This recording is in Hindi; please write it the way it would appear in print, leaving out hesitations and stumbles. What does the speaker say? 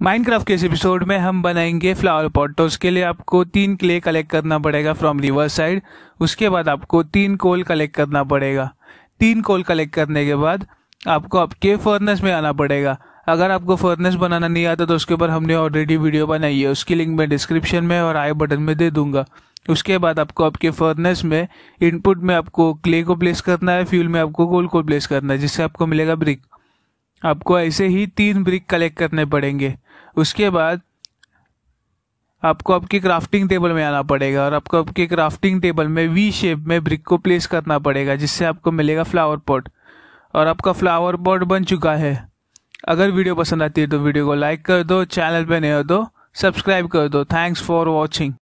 माइनक्राफ्ट के इस एपिसोड में हम बनाएंगे फ्लावर पॉट। तो उसके लिए आपको 3 क्ले कलेक्ट करना पड़ेगा फ्रॉम रिवर साइड। उसके बाद आपको 3 कोल कलेक्ट करना पड़ेगा। 3 कोल कलेक्ट करने के बाद आपको आपके फर्नेस में आना पड़ेगा। अगर आपको फर्नेस बनाना नहीं आता तो उसके ऊपर हमने ऑलरेडी वीडियो बनाई है, उसकी लिंक मैं डिस्क्रिप्शन में और आई बटन में दे दूंगा। उसके बाद आपको आपके फर्नेस में इनपुट में आपको क्ले को प्लेस करना है, फ्यूल में आपको कोल को प्लेस करना है, जिससे आपको मिलेगा ब्रिक। आपको ऐसे ही 3 ब्रिक कलेक्ट करने पड़ेंगे। उसके बाद आपको आपके क्राफ्टिंग टेबल में आना पड़ेगा और आपको आपके क्राफ्टिंग टेबल में वी शेप में ब्रिक को प्लेस करना पड़ेगा, जिससे आपको मिलेगा फ्लावर पॉट। और आपका फ्लावर पॉट बन चुका है। अगर वीडियो पसंद आती है तो वीडियो को लाइक कर दो, चैनल पे नए हो तो सब्सक्राइब कर दो। Thanks for watching.